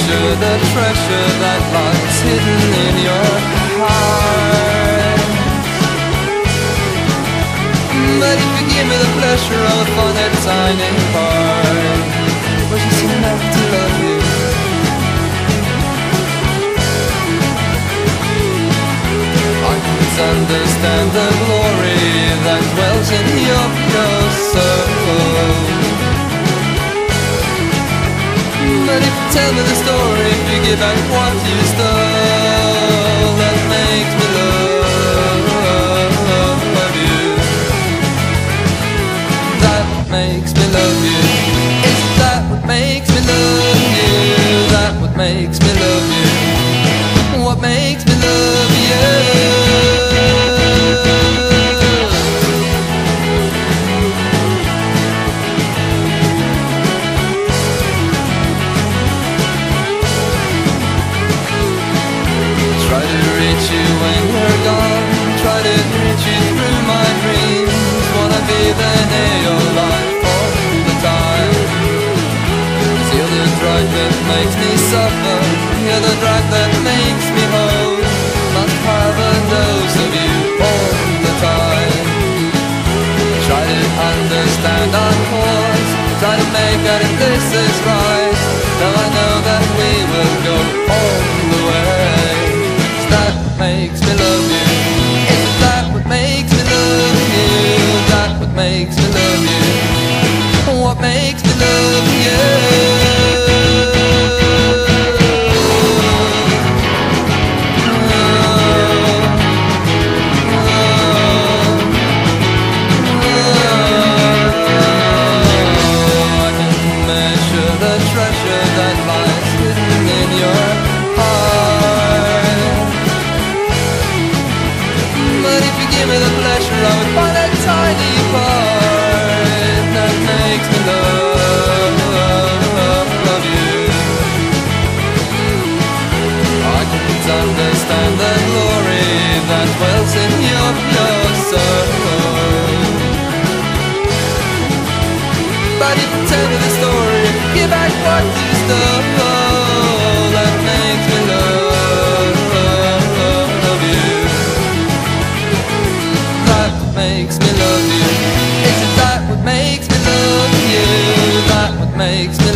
measure the treasure that lies hidden in your heart. But if you give me the pleasure, I would find that tiny part where you seem not to love you. I can't understand the glory that dwells in your pure soul. But if you tell me the story, if you give back what you stole, that makes me love you. That makes me love you. Is that what makes me love you? That what makes me love you? What makes me love you? Try to reach you when you're gone. Try to reach you through my dreams. Wanna be there near your life all the time. Feel the drug that makes me suffer. Hear the drug that makes me whole. Must have a dose of you all the time. Try to understand our cause. Try to make out if this is right. Now I know that we will go all the way. That makes me love you. Is it that what makes me love you? That what makes me love you? What makes me love you? I can measure the treasure that lies hidden in your heart. But if you give me the pleasure, I would find that tiny part that makes me love you. I can't understand the glory that dwells in your pure soul. But if you tell me the story, give back what you stole, that makes me love you. That makes me love you. Is it that what makes me love you? That what makes me